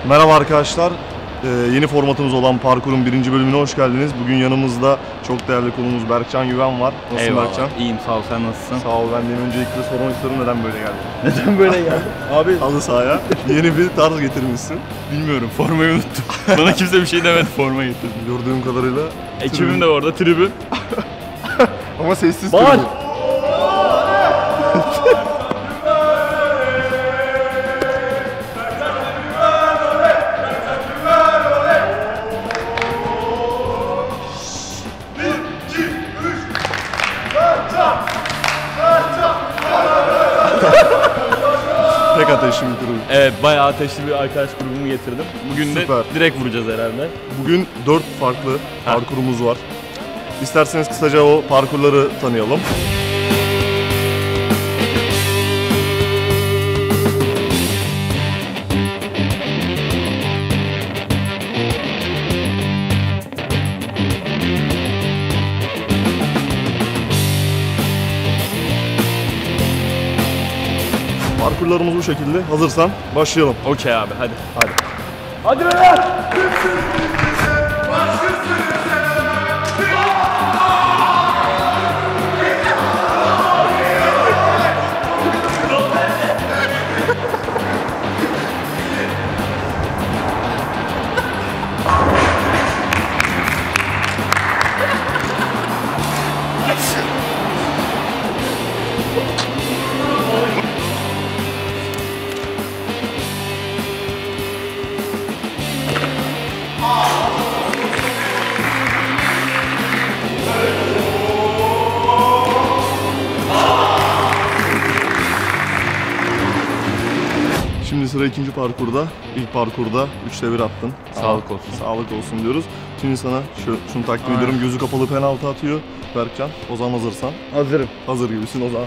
Merhaba arkadaşlar, yeni formatımız olan parkurun 1. bölümüne hoş geldiniz. Bugün yanımızda çok değerli konuğumuz Berkcan Güven var. Nasılsın Eyvallah. Berkcan? İyiyim, sağ ol. Sen nasılsın? Sağ ol, ben de öncelikle sormak istiyorum neden böyle geldin? Neden böyle geldin? Abi halı sahaya yeni bir tarz getirmişsin. Bilmiyorum, formayı unuttum. Bana kimse bir şey demedi, forma getirdim. Gördüğüm kadarıyla. Ekibim de orada, tribün. Ama sessiz Bağır! tribün. Tek ateşli bir tribün. Evet, bayağı ateşli bir arkadaş grubumu getirdim. Bugün de Süper. direkt vuracağız herhalde. Bugün 4 farklı parkurumuz var. İsterseniz kısaca o parkurları tanıyalım. Parkurlarımız bu şekilde. Hazırsan başlayalım. Okey abi, hadi. Hadi. Hadi beyler! Şimdi sıra ikinci parkurda. İlk parkurda 3'te 1 attın. Sağlık olsun. Sağlık olsun diyoruz. Şimdi sana şunu takdim ediyorum. Gözü kapalı penaltı atıyor Berkcan. O zaman hazırsan. Hazırım. Hazır gibisin o zaman.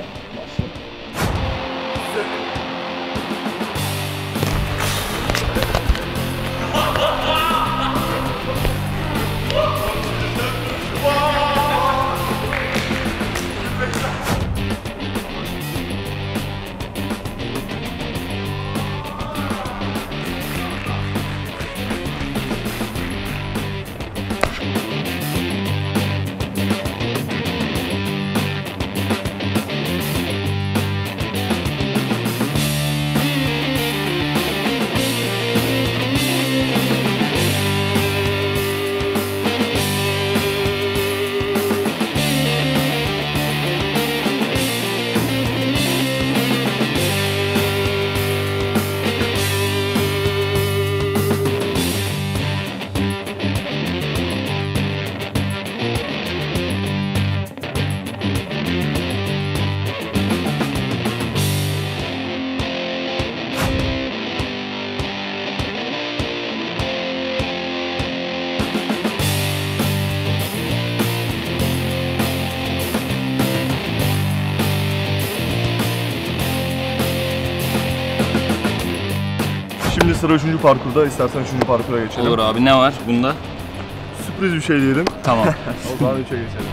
Şimdi sıra 3. parkurda. İstersen 3. parkura geçelim. Olur abi, ne var bunda? Sürpriz bir şey diyelim. Tamam. O zaman 3'e geçelim.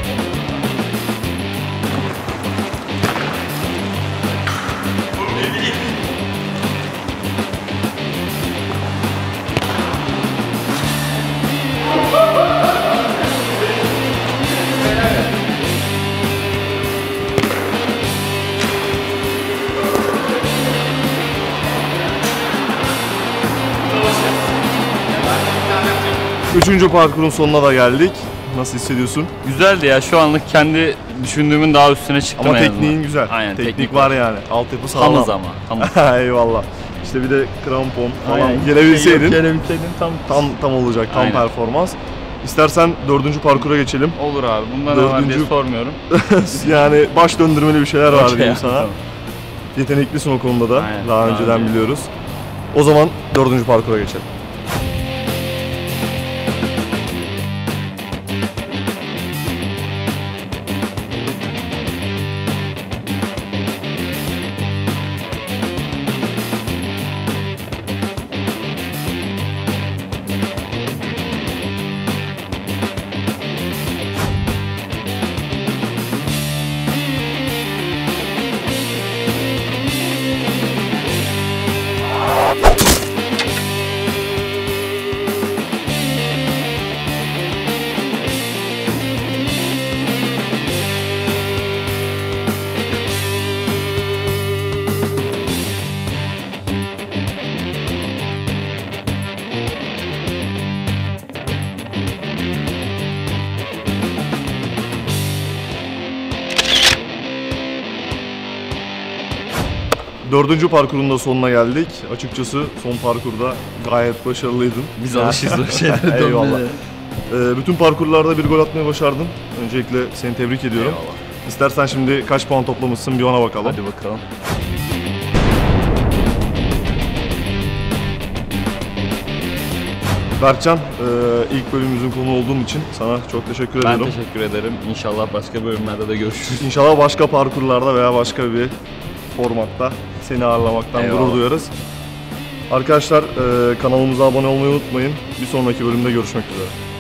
Üçüncü parkurun sonuna da geldik. Nasıl hissediyorsun? Güzeldi ya, şu anlık kendi düşündüğümün daha üstüne çıktım. Ama en azından. tekniğin güzel. Aynen, teknik var yani. Altyapı sağlam. Tamız ama. Tamız. Eyvallah. İşte bir de krampon falan Aynen. gelebilseydin Gelebilseydin tam olacak, tam Aynen. performans. İstersen 4. parkura geçelim. Olur abi, bundan ne var diye Dördüncü- sormuyorum. Yani baş döndürmeli bir şeyler var Okey diyeyim abi, sana. tamam. Yeteneklisin o konuda da. Aynen, Daha daha önceden önce. biliyoruz. O zaman 4. parkura geçelim. 4. parkurun da sonuna geldik. Açıkçası son parkurda gayet başarılıydın. Biz alışırız o şeylere. Eyvallah. dönmeye. Bütün parkurlarda bir gol atmayı başardın. Öncelikle seni tebrik ediyorum. Eyvallah. İstersen şimdi kaç puan toplamışsın bir ona bakalım. Hadi bakalım. Berkcan, ilk bölümümüzün konu olduğun için sana çok teşekkür Ben ediyorum. teşekkür ederim. İnşallah başka bölümlerde de görüşürüz. İnşallah başka parkurlarda veya başka bir formatta seni ağırlamaktan Eyvallah. gurur duyarız. Arkadaşlar kanalımıza abone olmayı unutmayın. Bir sonraki bölümde görüşmek üzere.